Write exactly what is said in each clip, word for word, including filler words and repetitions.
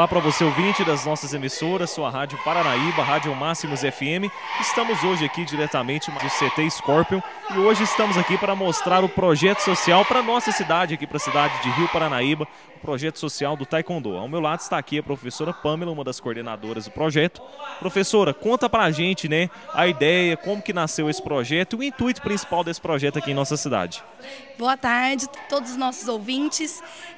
Olá para você, ouvinte das nossas emissoras, sua Rádio Paranaíba, Rádio Máximos F M. Estamos hoje aqui diretamente do C T Scorpion e hoje estamos aqui para mostrar o projeto social para a nossa cidade, aqui para a cidade de Rio Paranaíba, o projeto social do Taekwondo. Ao meu lado está aqui a professora Pamela, uma das coordenadoras do projeto. Professora, conta para a gente, né, a ideia, como que nasceu esse projeto e o intuito principal desse projeto aqui em nossa cidade. Boa tarde a todos os nossos ouvintes.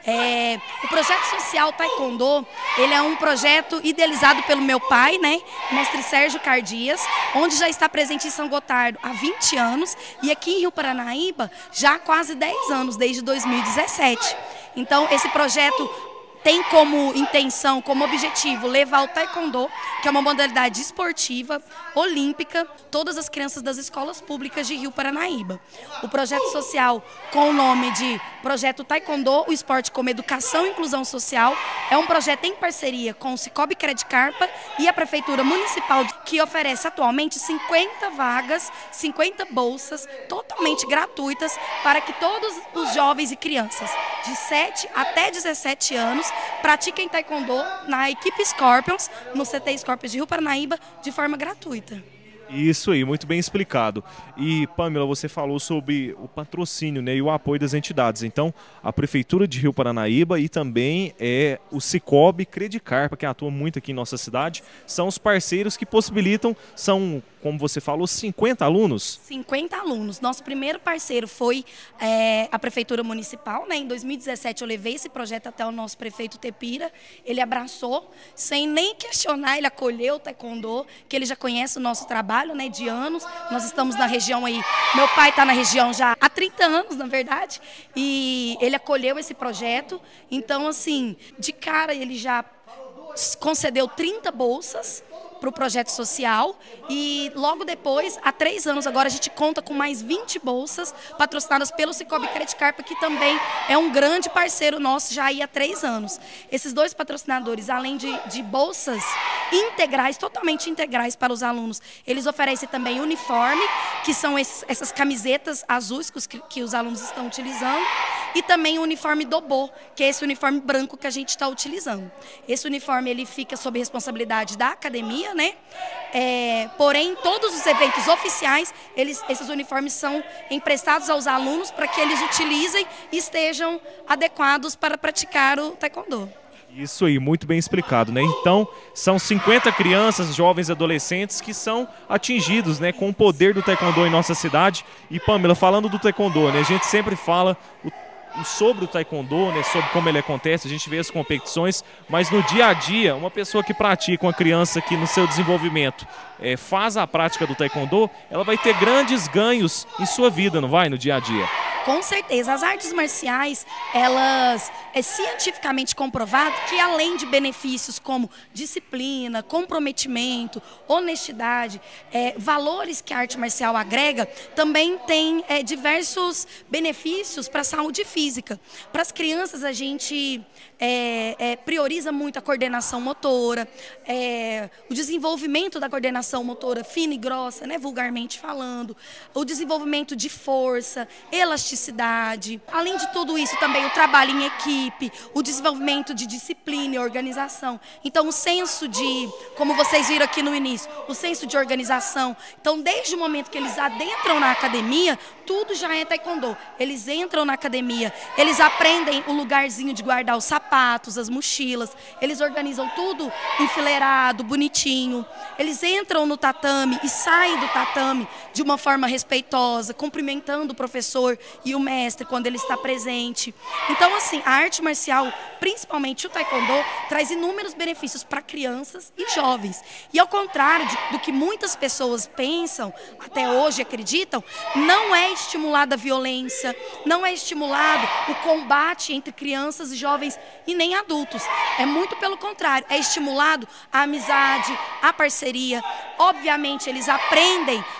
É, o projeto social Taekwondo, ele é um projeto idealizado pelo meu pai, né, mestre Sérgio Cardias, onde já está presente em São Gotardo há vinte anos e aqui em Rio Paranaíba já há quase dez anos, desde dois mil e dezessete. Então esse projeto tem como intenção, como objetivo, levar o Taekwondo, que é uma modalidade esportiva, olímpica, todas as crianças das escolas públicas de Rio Paranaíba. O projeto social, com o nome de Projeto Taekwondo, o esporte como educação e inclusão social, é um projeto em parceria com o Cicobi Credicarpa e a Prefeitura Municipal, que oferece atualmente cinquenta vagas, cinquenta bolsas, totalmente gratuitas, para que todos os jovens e crianças de sete até dezessete anos pratiquem Taekwondo na equipe Scorpions, no C T Scorpions de Rio Paranaíba, de forma gratuita. Isso aí, muito bem explicado. E, Pamela, você falou sobre o patrocínio, né, e o apoio das entidades. Então, a Prefeitura de Rio Paranaíba e também é o Cicobi Credicarpa, que atua muito aqui em nossa cidade, são os parceiros que possibilitam, são, como você falou, cinquenta alunos? cinquenta alunos. Nosso primeiro parceiro foi é, a Prefeitura Municipal, né? Em dois mil e dezessete eu levei esse projeto até o nosso prefeito Tepira. Ele abraçou, sem nem questionar, ele acolheu o Taekwondo, que ele já conhece o nosso trabalho, né, de anos. Nós estamos na região aí, meu pai está na região já há trinta anos, na verdade, e ele acolheu esse projeto. Então, assim, de cara ele já concedeu trinta bolsas para o projeto social e logo depois, há três anos agora, a gente conta com mais vinte bolsas patrocinadas pelo Cicobi Credicarpa, que também é um grande parceiro nosso já aí há três anos. Esses dois patrocinadores, além de, de bolsas integrais, totalmente integrais para os alunos, eles oferecem também uniforme, que são esses, essas camisetas azuis que, que os alunos estão utilizando, e também o uniforme Dobô, que é esse uniforme branco que a gente está utilizando. Esse uniforme ele fica sob responsabilidade da academia, né? É, porém, todos os eventos oficiais, eles, esses uniformes são emprestados aos alunos para que eles utilizem e estejam adequados para praticar o Taekwondo. Isso aí, muito bem explicado, né? Então, são cinquenta crianças, jovens e adolescentes que são atingidos, né, com o poder do Taekwondo em nossa cidade. E, Pamela, falando do Taekwondo, né, a gente sempre fala o sobre o Taekwondo, né, sobre como ele acontece, a gente vê as competições, mas no dia a dia, uma pessoa que pratica, uma criança que no seu desenvolvimento é, faz a prática do Taekwondo, ela vai ter grandes ganhos em sua vida, não vai, no dia a dia? Com certeza, as artes marciais, elas é cientificamente comprovado que além de benefícios como disciplina, comprometimento, honestidade, é, valores que a arte marcial agrega, também tem é, diversos benefícios para a saúde física. Para as crianças a gente é, é, prioriza muito a coordenação motora, é, o desenvolvimento da coordenação motora fina e grossa, né, vulgarmente falando, o desenvolvimento de força, elasticidade, além de tudo isso também o trabalho em equipe, o desenvolvimento de disciplina e organização. Então o senso de, como vocês viram aqui no início, o senso de organização. Então desde o momento que eles adentram na academia, tudo já é Taekwondo. Eles entram na academia, eles aprendem o lugarzinho de guardar os sapatos, as mochilas, eles organizam tudo enfileirado, bonitinho. Eles entram no tatame e saem do tatame de uma forma respeitosa, cumprimentando o professor e o mestre quando ele está presente. Então, assim, a arte marcial, principalmente o Taekwondo, traz inúmeros benefícios para crianças e jovens. E ao contrário de, do que muitas pessoas pensam, até hoje acreditam, não é estimulada a violência, não é estimulado o combate entre crianças e jovens e nem adultos. É muito pelo contrário, é estimulado a amizade, a parceria. Obviamente, eles aprendem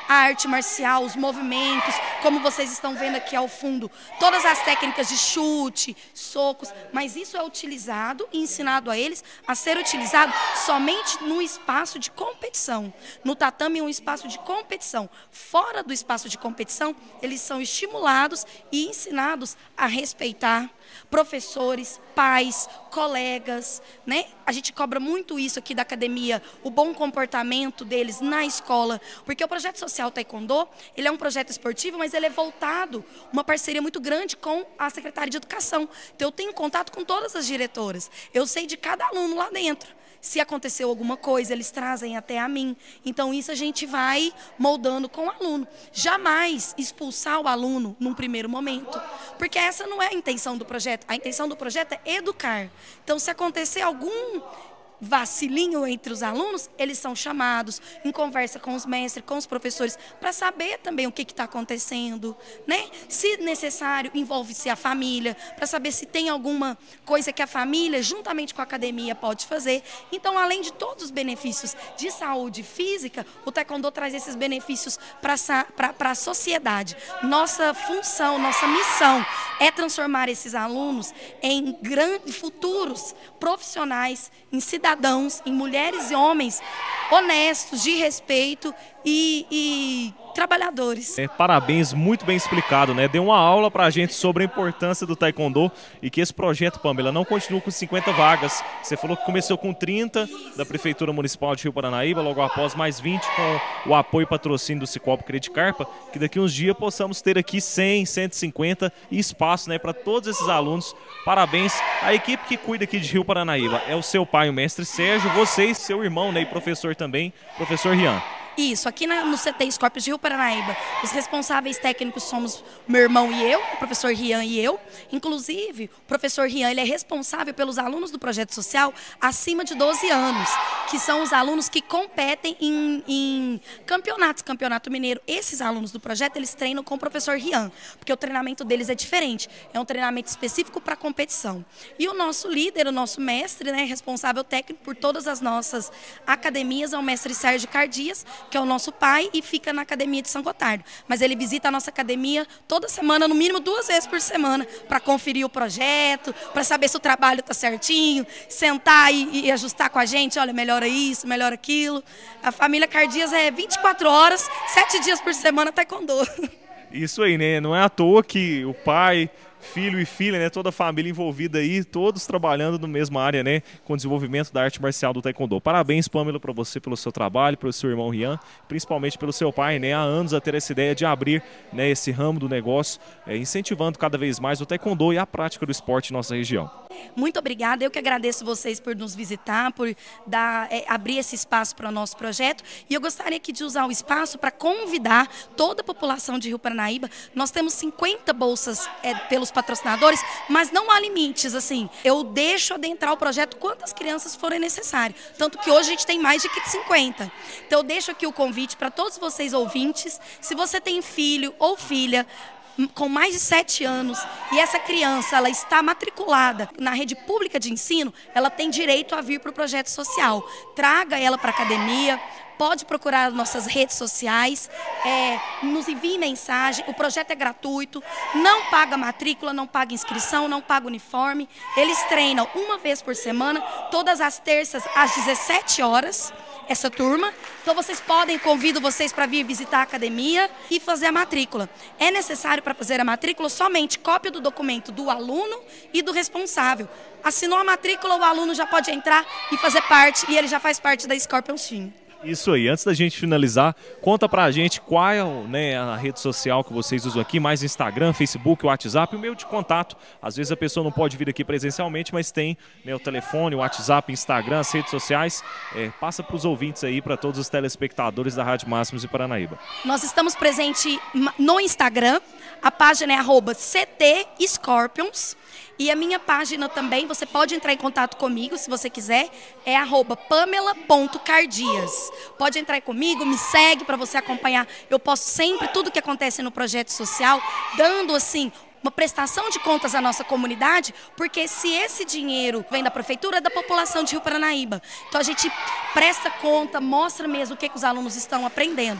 a arte marcial, os movimentos, como vocês estão vendo aqui ao fundo, todas as técnicas de chute, socos, mas isso é utilizado e ensinado a eles a ser utilizado somente no espaço de competição. No tatame é um espaço de competição. Fora do espaço de competição, eles são estimulados e ensinados a respeitar professores, pais, colegas, né? A gente cobra muito isso aqui da academia, o bom comportamento deles na escola, porque o projeto social Taekwondo, ele é um projeto esportivo, mas ele é voltado, uma parceria muito grande com a Secretaria de Educação. Então eu tenho contato com todas as diretoras, eu sei de cada aluno lá dentro. Se aconteceu alguma coisa, eles trazem até a mim. Então, isso a gente vai moldando com o aluno. Jamais expulsar o aluno num primeiro momento, porque essa não é a intenção do projeto. A intenção do projeto é educar. Então, se acontecer algum vacilinho entre os alunos, eles são chamados em conversa com os mestres, com os professores, para saber também o que está acontecendo, né? Se necessário, envolve-se a família, para saber se tem alguma coisa que a família, juntamente com a academia, pode fazer. Então, além de todos os benefícios de saúde física, o Taekwondo traz esses benefícios para a sociedade. Nossa função, nossa missão é transformar esses alunos em grandes futuros profissionais, em cidadãos, em mulheres e homens honestos, de respeito e, e trabalhadores. É, parabéns, muito bem explicado, né? Deu uma aula pra gente sobre a importância do Taekwondo e que esse projeto, Pamela, não continua com cinquenta vagas. Você falou que começou com trinta da Prefeitura Municipal de Rio Paranaíba, logo após mais vinte com o apoio e patrocínio do Cicobi Credicarpa, que daqui uns dias possamos ter aqui cem, cento e cinquenta e espaço, né, para todos esses alunos. Parabéns à equipe que cuida aqui de Rio Paranaíba. É o seu pai, o mestre Sérgio, você e seu irmão, né, e professor também, professor Rian. Isso, aqui na, no C T Scorpions de Rio Paranaíba, os responsáveis técnicos somos meu irmão e eu, o professor Rian e eu. Inclusive, o professor Rian, ele é responsável pelos alunos do projeto social acima de doze anos, que são os alunos que competem em, em campeonatos, campeonato mineiro. Esses alunos do projeto, eles treinam com o professor Rian, porque o treinamento deles é diferente, é um treinamento específico para competição. E o nosso líder, o nosso mestre, né, responsável técnico por todas as nossas academias, é o mestre Sérgio Cardias, que é o nosso pai e fica na academia de São Gotardo. Mas ele visita a nossa academia toda semana, no mínimo duas vezes por semana, para conferir o projeto, para saber se o trabalho está certinho, sentar e, e ajustar com a gente, olha, melhora isso, melhora aquilo. A família Cardias é vinte e quatro horas, sete dias por semana, Taekwondo. Isso aí, né? Não é à toa que o pai, filho e filha, né, toda a família envolvida aí, todos trabalhando na mesma área, né, com o desenvolvimento da arte marcial do Taekwondo. Parabéns, Pamela, para você pelo seu trabalho, pelo seu irmão Rian, principalmente pelo seu pai, né, há anos a ter essa ideia de abrir, né, esse ramo do negócio, é, incentivando cada vez mais o Taekwondo e a prática do esporte em nossa região. Muito obrigada, eu que agradeço vocês por nos visitar, por dar, é, abrir esse espaço para o nosso projeto, e eu gostaria aqui de usar o espaço para convidar toda a população de Rio Paranaíba. Nós temos cinquenta bolsas é, pelos patrocinadores, mas não há limites, assim, eu deixo adentrar o projeto quantas crianças forem necessárias, tanto que hoje a gente tem mais de cinquenta. Então eu deixo aqui o convite para todos vocês ouvintes, se você tem filho ou filha com mais de sete anos e essa criança ela está matriculada na rede pública de ensino, ela tem direito a vir para o projeto social. Traga ela para a academia, pode procurar nossas redes sociais, é, nos envie mensagem, o projeto é gratuito, não paga matrícula, não paga inscrição, não paga uniforme. Eles treinam uma vez por semana, todas as terças às dezessete horas, essa turma. Então vocês podem, convido vocês para vir visitar a academia e fazer a matrícula. É necessário para fazer a matrícula somente cópia do documento do aluno e do responsável. Assinou a matrícula, o aluno já pode entrar e fazer parte, e ele já faz parte da Scorpions Team. Isso aí, antes da gente finalizar, conta pra gente qual é, né, a rede social que vocês usam aqui, mais Instagram, Facebook, WhatsApp, o meio de contato. Às vezes a pessoa não pode vir aqui presencialmente, mas tem, né, o telefone, o WhatsApp, Instagram, as redes sociais. É, passa para os ouvintes aí, para todos os telespectadores da Rádio Máximos de Paranaíba. Nós estamos presentes no Instagram, a página é arroba C T Scorpions. E a minha página também, você pode entrar em contato comigo, se você quiser, é arroba pamela ponto cardias. Pode entrar comigo, me segue para você acompanhar. Eu posto sempre tudo que acontece no projeto social, dando assim uma prestação de contas à nossa comunidade, porque se esse dinheiro vem da prefeitura, é da população de Rio Paranaíba. Então a gente presta conta, mostra mesmo o que, que os alunos estão aprendendo.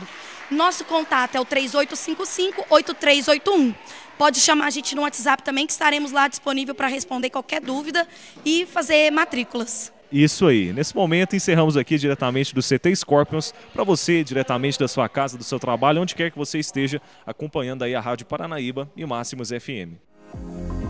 Nosso contato é o três oito cinco cinco, oito três oito um. Pode chamar a gente no WhatsApp também, que estaremos lá disponível para responder qualquer dúvida e fazer matrículas. Isso aí. Nesse momento encerramos aqui diretamente do C T Scorpions, para você, diretamente da sua casa, do seu trabalho, onde quer que você esteja, acompanhando aí a Rádio Paranaíba e Máximos F M.